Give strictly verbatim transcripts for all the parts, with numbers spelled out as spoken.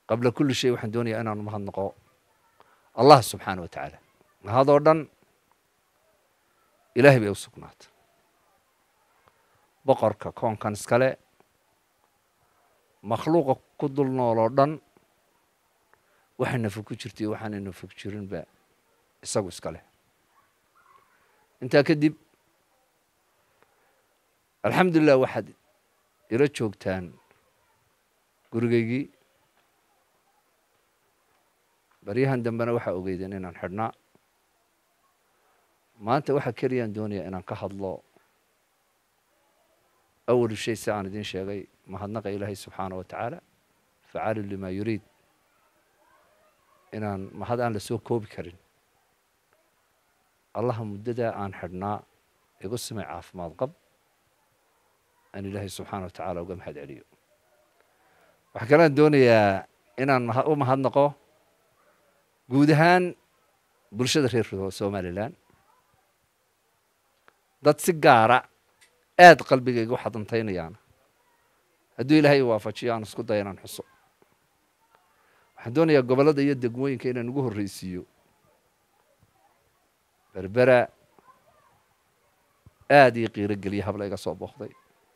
قبل كل شيء waxaan doonayaa inaan u mahadnaqo Allah subhanahu wa ta'ala mahadoo dhan ilaahay bay u sugnaatay boqorka koonkan iskale makhluuqa ku dul nool oo dhan waxayna fog ku jirtay waxaanayna fog jirin ba isagu iskale intaa kadib alxamdulillah waxaad ila joogtaan gurigaygii baryahan dambena waxaa ogeydeen inaan xidhnaa maanta waxaa keliyaan doonayaa inaan ka hadlo awalu shay si aan idiin sheegay mahadnaqa ilaahay subxaana wa tacaala facaalu limaa yuriid inaan mahad aan la soo koobi karin allaha muddadaa aan xidhnaa igu samay caafimaad qab aan ilaahay subxaana wa tacaala uga mahad celiyo waxaa kalean doonayaa inaan u mahadnaqo guud ahaan bulshada reer somalilan dad si gaara aad qalbigayga u xadantaynayaan hadduu ilaahay waafajiyo aan isku daya inaan xuso waxaan doonayaa gobollada iyo degmooyinka inaan ugu horreysiiyo berbera aad ii qiiro geliya habla iga soo booqday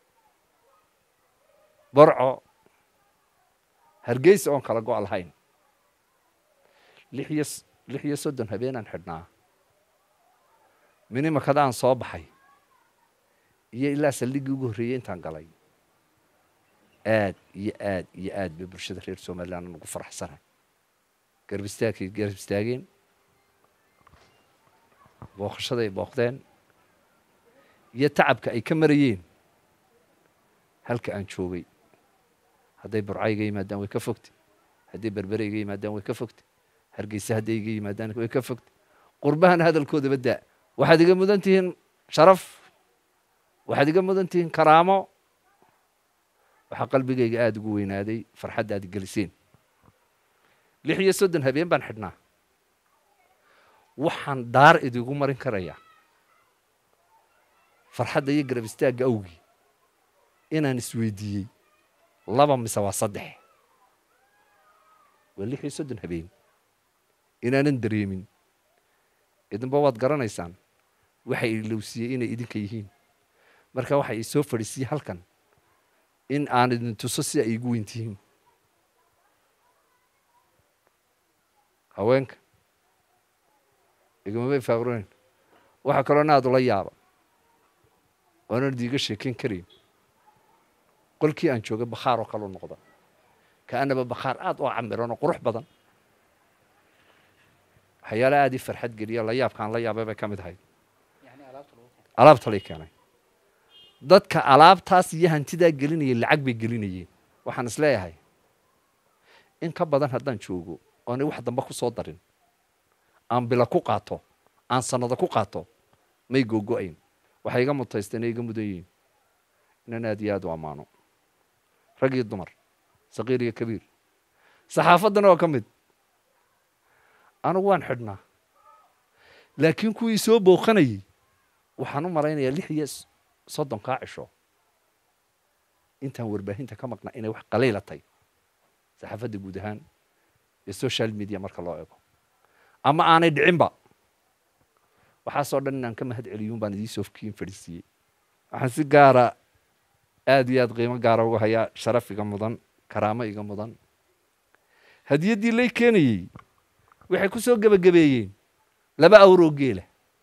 borco hargeysa oon kala go' lahayn lix iyo lix iyo soddon habeenaan xidhnaa minimakada aan soo baxay iyo ilaa saldhiggii ugu horreeyey intaan galay aad iyo aad iyo aad bay bulshada reer somaliland aan ugu faraxsanahay garab istaagkay garab istaageen booqashaday booqdeen iyo tacabka ay ka marayeen halka aan joogay hadday burca iga yimaadaan way ka fogtay hadday berbere iga yimaadaan way ka fogtay hargeysa hadday iga yimaadaan way ka fogtay qurbahana hadalkooda baddaa waxaad iga mudan tihiin sharaf waxaad iga mudan tihiin karaamo waxaa qalbigayga aada ugu weynaaday farxadda aad geliseen lix iyo soddon habeen baan xidhnaa waxaan daar idigu marin karayaa farxadda iyo garab istaagga awgii inaan isweydiiyey laba mise waa saddex waa lix iyo soddon habeen inaanan dareemin idinba waad garanaysaan waxay ilowsiiyey inay idinka yihiin marka waxa ii soo fadhiisiyey halkan in aan idin tuso si ay igu weyn tihiin haweenka igumabay faaqroyn waxaa kaloo na aad ula yaaba oonan idiiga sheekayn karayn qolkii aan joogay bakhaar oo kaleu noqda kaanaba bakhaar aad oo camiran oo qurux badan waxyaala aad ii farxad geliya la yaabkaan la yaabay bay ka mid ahayd alaabta lay keenay dadka alaabtaas iyo hantidaa gelinayay lacag bay gelinayeen waxaan is leeyahay in ka badan haddaan joogo oonay wax damba ku soo darin aan bila ku qaato aan sannado ku qaato may googo-ayn waxay iga mutaysteen ee iga mudan yihiin inaan aad iyo aad u ammaano rag iyo dumar saqiir iyo kabiir saxaafaddana waa ka mid anugu waan xidhnaa laakiin kuwii soo booqanayey waxaan u malaynayaa lix iyo soddonkaa cisho intaan warbaahinta ka maqnaa inay wax qaliilatay saxaafadda guud ahaan iyo social media marka loo eego ama aanay dhicinba waxaasoo dhan inaan ka mahad celiyuun baan idii soofkiin fadhiisiiyey waxaan si gaara aad iyo aad qiimo gaara uga hayaa sharaf iga mudan karaamo iga mudan hadiyaddii lay keenayey waxay ku soo gebagabeeyeen laba awroo geela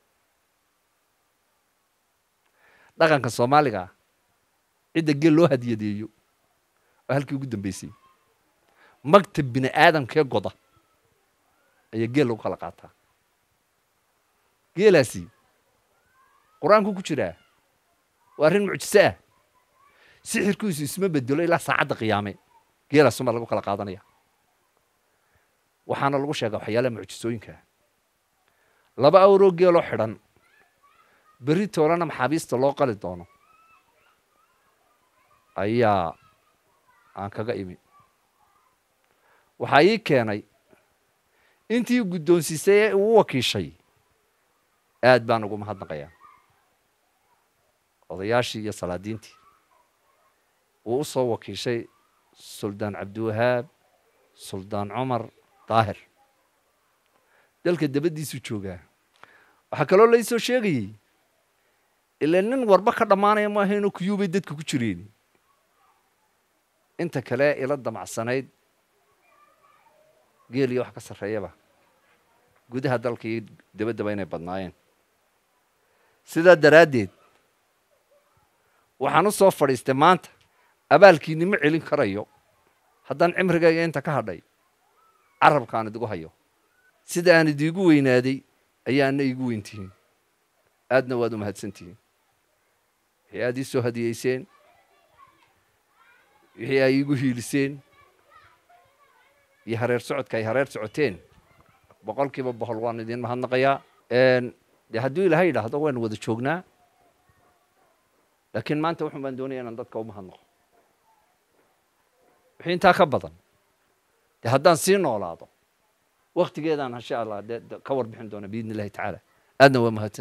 dhaqanka soomaaliga ah cidda geel loo hadiyadeeyo oo halkii ugu dambeysay magtab bini aadamkee goda ayaa geel lagu kala qaataa geelaasi qur-aanku ku jiraa waa arrin mucjise ah sixirkiisu isma bedelo ilaa saacadda qiyaame geelaasuma lagu kala qaadanaya waxaana lagu sheegaa waxyaalaha mucjisooyinkaa laba awroo geeloo xidhan berri toolana maxaabiista loo qali doono ayaa aan kaga imi waxaa ii keenay intii guddoonsiisay ee uu wakiishay aad baan ugu mahadnaqayaa odayaashii iyo salaadiintii wuu u soo wakiishay suldaan cabdiwahaab suldaan cumar daahir dalka dabadiisu joogaa waxaa kaloo la isoo sheegayey ilaa nin warba ka dhammaanaya maaha inuu kuyuubay dadka ku jireen inta kale ila damacsanayd geel iyo wax ka sarreeyaba gudaha dalka iyo dabaddaba inay badnaayeen sidaa daraaddeed waxaan u soo fadhiistay maanta abaalkiinni ma celin karayo haddaan cimrigayga inta ka hadhay carabkaan idigu hayo sida aan idiigu weynaaday ayaana iigu weyntihiin aadna waad u mahadsantihiin wixii aad ii soo hadiyeyseen wixii ay iigu hiiliseen iyo hareer socodka ay hareer socoteen boqolkiiba boqol waan idiin mahadnaqayaa dee hadduu ilaahay yidhaahdo waanu wada joognaa laakiin maanta wuxun baan doonaya inaan dadka u mahadnaqo wixii intaa ka badan dee haddaan sii noolaado waktigeedaan insha allah dee ka warbixin doona biidni illahi tacaala aadna waa mahadsan